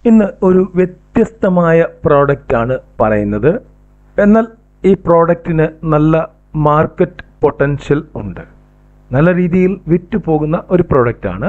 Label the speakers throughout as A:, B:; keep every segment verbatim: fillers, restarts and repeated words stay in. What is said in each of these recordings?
A: ഇന്ന് ഒരു വ്യത്യസ്തമായ പ്രോഡക്റ്റ് ആണ് പറയുന്നത്. എന്നാൽ ഈ പ്രോഡക്റ്റിന് നല്ല മാർക്കറ്റ് പൊട്ടൻഷ്യൽ ഉണ്ട്. നല്ല രീതിയിൽ വിറ്റു പോകുന്ന ഒരു പ്രോഡക്റ്റ് ആണ്.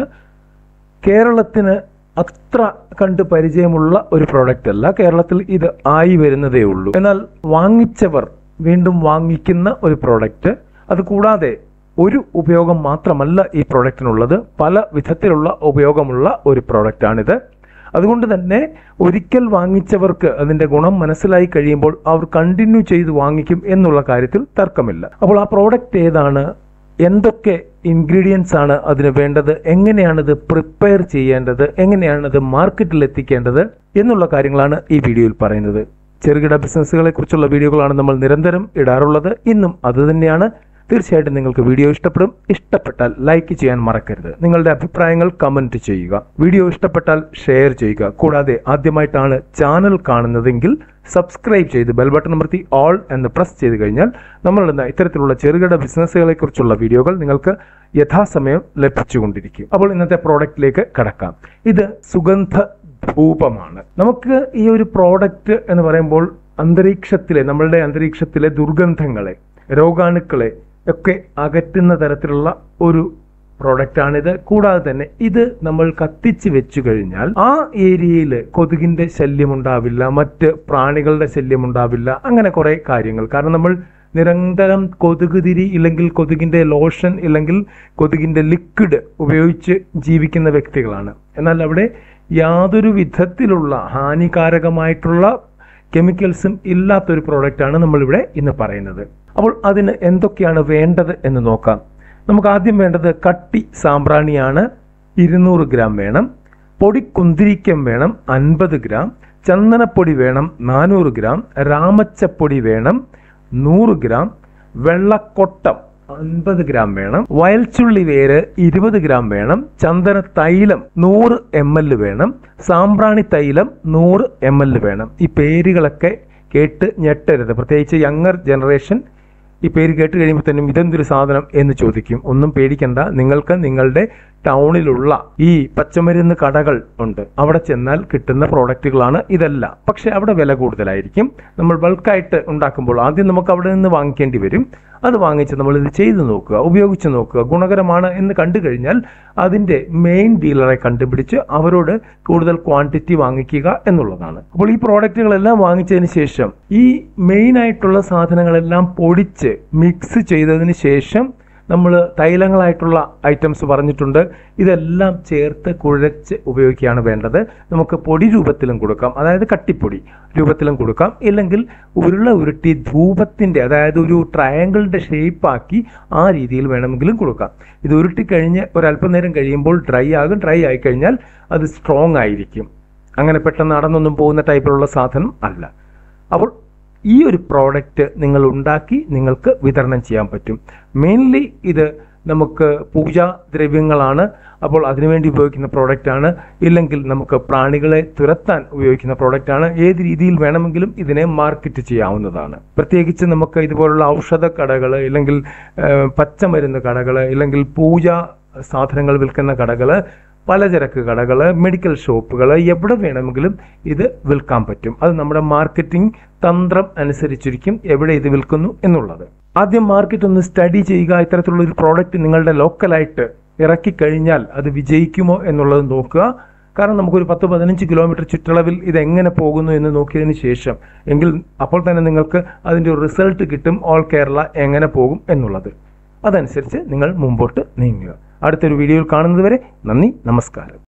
A: കേരളത്തിന് അത്ര കണ്ട് പരിചയമുള്ള ഒരു പ്രോഡക്റ്റ് അല്ല. കേരളത്തിൽ ഇത് ആയി വരുന്നതേ ഉള്ളൂ. എന്നാൽ വാങ്ങിച്ചവർ വീണ്ടും വാങ്ങിക്കുന്ന ഒരു പ്രോഡക്റ്റ്. അതുകൂടാതെ ഒരു ഉപയോഗം മാത്രമല്ല ഈ പ്രോഡക്റ്റിനുള്ളത്, പല വിധത്തിലുള്ള ഉപയോഗമുള്ള ഒരു പ്രോഡക്റ്റാണിത്. അതുകൊണ്ട് തന്നെ ഒരിക്കൽ വാങ്ങിച്ചവർക്ക് അതിന്റെ ഗുണം മനസ്സിലായി കഴിയുമ്പോൾ അവർ കണ്ടിന്യൂ ചെയ്ത് വാങ്ങിക്കും എന്നുള്ള കാര്യത്തിൽ തർക്കമില്ല. അപ്പോൾ ആ പ്രോഡക്റ്റ് ഏതാണ്, എന്തൊക്കെ ഇൻഗ്രീഡിയൻസ് ആണ് അതിന് വേണ്ടത്, എങ്ങനെയാണിത് പ്രിപ്പയർ ചെയ്യേണ്ടത്, എങ്ങനെയാണിത് മാർക്കറ്റിൽ എത്തിക്കേണ്ടത് എന്നുള്ള കാര്യങ്ങളാണ് ഈ വീഡിയോയിൽ പറയുന്നത്. ചെറുകിട ബിസിനസ്സുകളെ കുറിച്ചുള്ള വീഡിയോകളാണ് നമ്മൾ നിരന്തരം ഇടാറുള്ളത്. ഇന്നും അത് തന്നെയാണ്. തീർച്ചയായിട്ടും നിങ്ങൾക്ക് വീഡിയോ ഇഷ്ടപ്പെടും. ഇഷ്ടപ്പെട്ടാൽ ലൈക്ക് ചെയ്യാൻ മറക്കരുത്. നിങ്ങളുടെ അഭിപ്രായങ്ങൾ കമന്റ് ചെയ്യുക. വീഡിയോ ഇഷ്ടപ്പെട്ടാൽ ഷെയർ ചെയ്യുക. കൂടാതെ ആദ്യമായിട്ടാണ് ചാനൽ കാണുന്നതെങ്കിൽ സബ്സ്ക്രൈബ് ചെയ്ത് ബെൽ ബട്ടൺ അമർത്തി ഓൾ എന്ന് പ്രസ് ചെയ്ത് കഴിഞ്ഞാൽ നമ്മളിടുന്ന ഇത്തരത്തിലുള്ള ചെറുകിട ബിസിനസ്സുകളെ കുറിച്ചുള്ള വീഡിയോകൾ നിങ്ങൾക്ക് യഥാസമയം ലഭിച്ചുകൊണ്ടിരിക്കും. അപ്പോൾ ഇന്നത്തെ പ്രോഡക്റ്റിലേക്ക് കടക്കാം. ഇത് സുഗന്ധ ധൂപമാണ്. നമുക്ക് ഈ ഒരു പ്രോഡക്റ്റ് എന്ന് പറയുമ്പോൾ അന്തരീക്ഷത്തിലെ നമ്മളുടെ അന്തരീക്ഷത്തിലെ ദുർഗന്ധങ്ങളെ, രോഗാണുക്കളെ ഒക്കെ അകറ്റുന്ന തരത്തിലുള്ള ഒരു പ്രോഡക്റ്റാണിത്. കൂടാതെ തന്നെ ഇത് നമ്മൾ കത്തിച്ച് വെച്ചു കഴിഞ്ഞാൽ ആ ഏരിയയിൽ കൊതുകിന്റെ ശല്യം ഉണ്ടാവില്ല, മറ്റ് പ്രാണികളുടെ ശല്യം ഉണ്ടാവില്ല, അങ്ങനെ കുറെ കാര്യങ്ങൾ. കാരണം നമ്മൾ നിരന്തരം കൊതുക് തിരി ഇല്ലെങ്കിൽ കൊതുകിന്റെ ലോഷൻ ഇല്ലെങ്കിൽ കൊതുകിന്റെ ലിക്വിഡ് ഉപയോഗിച്ച് ജീവിക്കുന്ന വ്യക്തികളാണ്. എന്നാൽ അവിടെ യാതൊരു വിധത്തിലുള്ള ഹാനികാരകമായിട്ടുള്ള കെമിക്കൽസും ഇല്ലാത്തൊരു പ്രോഡക്റ്റാണ് നമ്മളിവിടെ ഇന്ന് പറയുന്നത്. അപ്പോൾ അതിന് എന്തൊക്കെയാണ് വേണ്ടത് എന്ന് നോക്കാം. നമുക്ക് ആദ്യം വേണ്ടത് കട്ടി സാമ്പ്രാണിയാണ്. ഇരുന്നൂറ് ഗ്രാം വേണം. പൊടി കുന്തിരിക്കം വേണം അൻപത് ഗ്രാം. ചന്ദനപ്പൊടി വേണം നാനൂറ് ഗ്രാം. രാമച്ചപ്പൊടി വേണം നൂറ് ഗ്രാം. വെള്ളക്കൊട്ടം അൻപത് ഗ്രാം വേണം. വയൽച്ചുള്ളി വേര് ഇരുപത് ഗ്രാം വേണം. ചന്ദന തൈലം നൂറ് എം എൽ വേണം. സാമ്പ്രാണി തൈലം നൂറ് എം എൽ വേണം. ഈ പേരുകളൊക്കെ കേട്ട് ഞെട്ടരുത്. പ്രത്യേകിച്ച് യങ്ങർ ജനറേഷൻ ഈ പേര് കേട്ട് കഴിയുമ്പോൾ തന്നെ ഇതെന്തൊരു സാധനം എന്ന് ചോദിക്കും. ഒന്നും പേടിക്കണ്ട. നിങ്ങൾക്ക് നിങ്ങളുടെ ടൗണിലുള്ള ഈ പച്ചമരുന്ന് കടകൾ ഉണ്ട്, അവിടെ ചെന്നാൽ കിട്ടുന്ന പ്രോഡക്റ്റുകളാണ് ഇതെല്ലാം. പക്ഷെ അവിടെ വില കൂടുതലായിരിക്കും. നമ്മൾ ബൾക്കായിട്ട് ഉണ്ടാക്കുമ്പോൾ ആദ്യം നമുക്ക് അവിടെ നിന്ന് വാങ്ങിക്കേണ്ടി വരും. അത് വാങ്ങിച്ച് നമ്മൾ ഇത് ചെയ്ത് നോക്കുക, ഉപയോഗിച്ച് നോക്കുക. ഗുണകരമാണ് എന്ന് കണ്ടു കഴിഞ്ഞാൽ അതിന്റെ മെയിൻ ഡീലറെ കണ്ടുപിടിച്ച് അവരോട് കൂടുതൽ ക്വാണ്ടിറ്റി വാങ്ങിക്കുക എന്നുള്ളതാണ്. അപ്പോൾ ഈ പ്രോഡക്റ്റുകളെല്ലാം വാങ്ങിച്ചതിന് ശേഷം ഈ മെയിൻ ആയിട്ടുള്ള സാധനങ്ങളെല്ലാം പൊടിച്ച് മിക്സ് ചെയ്തതിന് ശേഷം നമ്മൾ തൈലങ്ങളായിട്ടുള്ള ഐറ്റംസ് പറഞ്ഞിട്ടുണ്ട്. ഇതെല്ലാം ചേർത്ത് കുഴച്ച് ഉപയോഗിക്കുകയാണ് വേണ്ടത്. നമുക്ക് പൊടി രൂപത്തിലും കൊടുക്കാം, അതായത് കട്ടിപ്പൊടി രൂപത്തിലും കൊടുക്കാം. ഇല്ലെങ്കിൽ ഉരുള ഉരുട്ടി ധൂപത്തിന്റെ, അതായത് ഒരു ട്രയാങ്കിളിന്റെ ഷേപ്പാക്കി ആ രീതിയിൽ വേണമെങ്കിലും കൊടുക്കാം. ഇത് ഉരുട്ടിക്കഴിഞ്ഞ് ഒരല്പനേരം കഴിയുമ്പോൾ ഡ്രൈ ആകും. ഡ്രൈ ആയി കഴിഞ്ഞാൽ അത് സ്ട്രോങ് ആയിരിക്കും. അങ്ങനെ പെട്ടെന്ന് നടന്നൊന്നും പോകുന്ന ടൈപ്പിലുള്ള സാധനം അല്ല. അപ്പോൾ ഈ ഒരു പ്രോഡക്റ്റ് നിങ്ങൾ ഉണ്ടാക്കി നിങ്ങൾക്ക് വിതരണം ചെയ്യാൻ പറ്റും. മെയിൻലി ഇത് നമുക്ക് പൂജാ ദ്രവ്യങ്ങളാണ്. അപ്പോൾ അതിനുവേണ്ടി ഉപയോഗിക്കുന്ന പ്രോഡക്റ്റാണ്. ഇല്ലെങ്കിൽ നമുക്ക് പ്രാണികളെ തുരത്താൻ ഉപയോഗിക്കുന്ന പ്രോഡക്റ്റാണ്. ഏത് രീതിയിൽ വേണമെങ്കിലും ഇതിനെ മാർക്കറ്റ് ചെയ്യാവുന്നതാണ്. പ്രത്യേകിച്ച് നമുക്ക് ഇതുപോലുള്ള ഔഷധ കടകൾ, ഇല്ലെങ്കിൽ പച്ചമരുന്ന് കടകൾ, ഇല്ലെങ്കിൽ പൂജാ സാധനങ്ങൾ വിൽക്കുന്ന കടകൾ, പലചരക്ക് കടകൾ, മെഡിക്കൽ ഷോപ്പുകൾ, എവിടെ വേണമെങ്കിലും ഇത് വിൽക്കാൻ പറ്റും. അത് നമ്മുടെ മാർക്കറ്റിംഗ് തന്ത്രം അനുസരിച്ചിരിക്കും എവിടെ ഇത് വിൽക്കുന്നു എന്നുള്ളത്. ആദ്യം മാർക്കറ്റ് ഒന്ന് സ്റ്റഡി ചെയ്യുക. ഇത്തരത്തിലുള്ള ഒരു പ്രോഡക്റ്റ് നിങ്ങളുടെ ലോക്കലായിട്ട് ഇറക്കി കഴിഞ്ഞാൽ അത് വിജയിക്കുമോ എന്നുള്ളത് നോക്കുക. കാരണം നമുക്കൊരു പത്ത് പതിനഞ്ച് കിലോമീറ്റർ ചുറ്റളവിൽ ഇത് എങ്ങനെ പോകുന്നു എന്ന് നോക്കിയതിന് ശേഷം എങ്കിൽ അപ്പോൾ തന്നെ നിങ്ങൾക്ക് അതിൻ്റെ ഒരു റിസൾട്ട് കിട്ടും. ഓൾ കേരള എങ്ങനെ പോകും എന്നുള്ളത്. അതനുസരിച്ച് നിങ്ങൾ മുമ്പോട്ട് നീങ്ങുക. അടുത്തൊരു വീഡിയോയിൽ കാണുന്നത് വരെ നന്ദി, നമസ്കാരം.